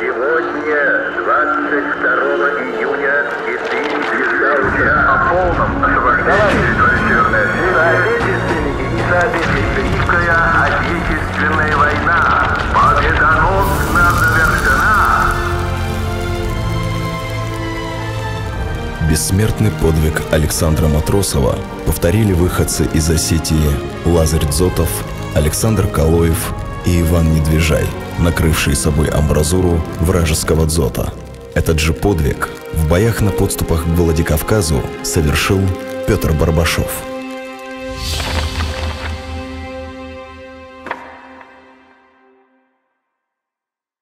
Сегодня, 22 июня 2000 о полном освобождении территории Северной Осетии, соотечественники и соотечественники. Великая Отечественная война победоносно завершена. Бессмертный подвиг Александра Матросова повторили выходцы из Осетии Лазарь Дзотов, Александр Калоев и Иван Недвижай, накрывшие собой амбразуру вражеского дзота. Этот же подвиг в боях на подступах к Владикавказу совершил Петр Барбашов.